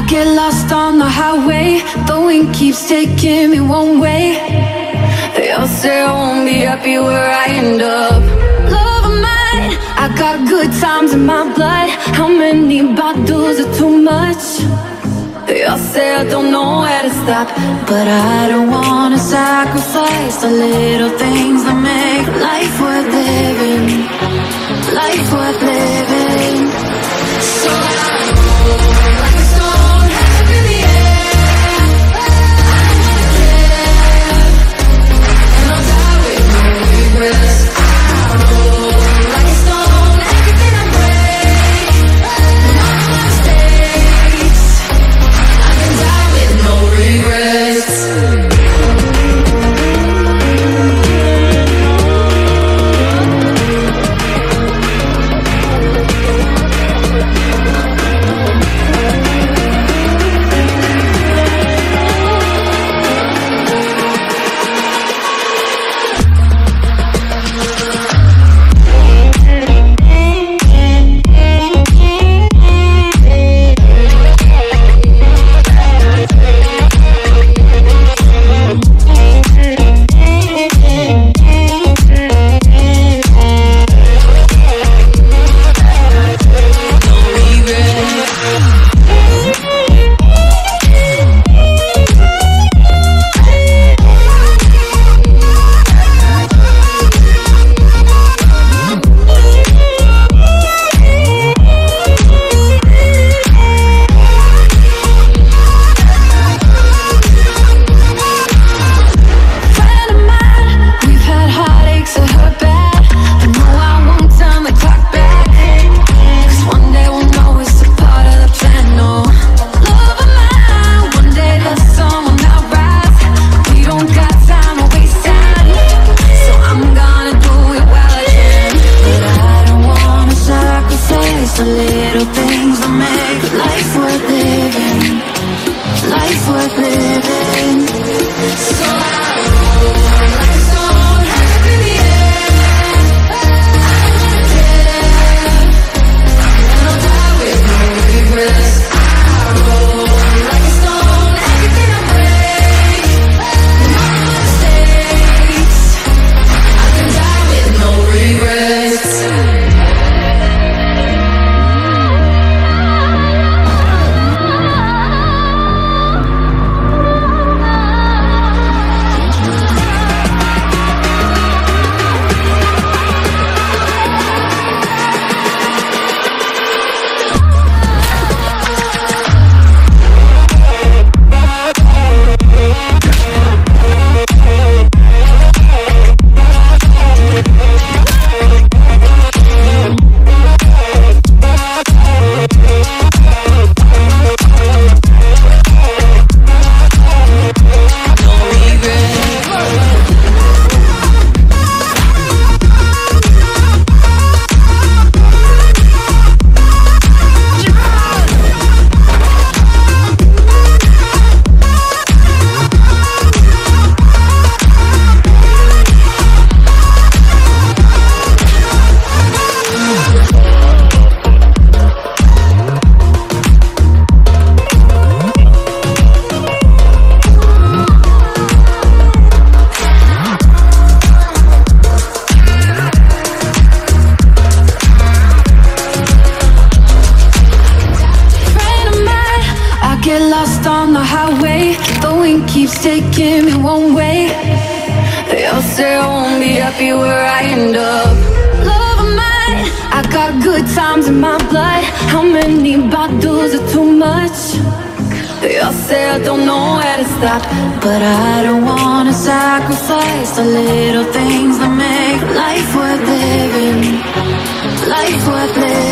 get lost on the highway, the wind keeps taking me one way. They'll say I won't be happy where I end up. Love of mine, I got good times in my blood. How many bottles are too much? They'll say I don't know where to stop, but I don't wanna sacrifice the little things that make life worth living. Life worth living. So I roll like a stone up in the air. I wanna live, and I'll die with no regrets. I roll like a stone, everything I break, and all my mistakes, I can die with no regrets. taking me one way. They'll say I won't be happy where I end up. Love of mine, I got good times in my blood. How many bottles are too much? They'll say I don't know where to stop, but I don't wanna sacrifice the little things that make life worth living. Life worth living.